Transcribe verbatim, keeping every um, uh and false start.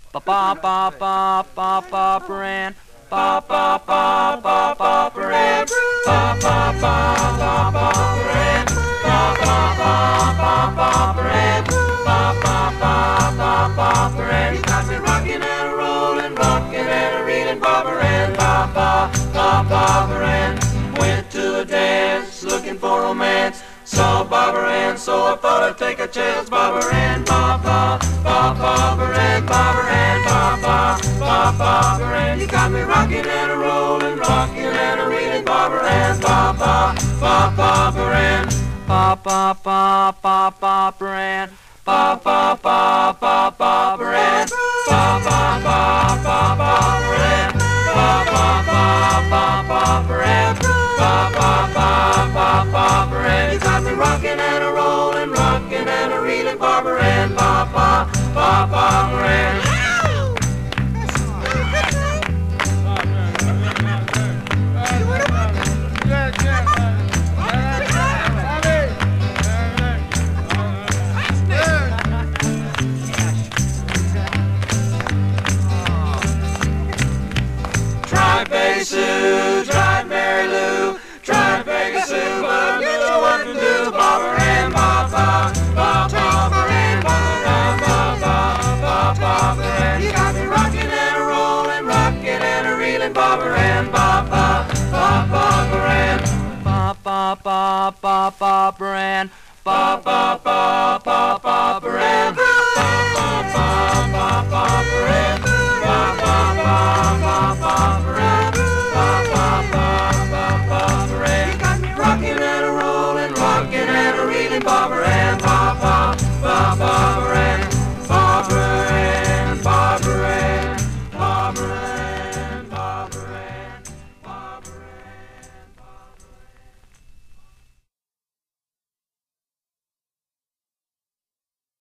ba ba ba ba ba ba brand, ba ba ba ba ba brand, ba ba ba ba ba brand, ba ba ba ba ba brand, ba ba ba ba ba brand. You got me rocking and a rolling, rocking and a reading, Barbara Ann, ba ba ba ba brand. Went to a dance looking for romance. Saw Barbara Ann, so I thought I'd take a chance. Barbara Ann, ba ba ba Barbara Ann, Barbara Ann, ba ba ba Barbara Ann. You got me rocking and a rolling, rocking and a reading, Barbara Ann, ba ba ba Barbara Ann, ba ba ba ba Barbara Ann, ba ba ba ba Barbara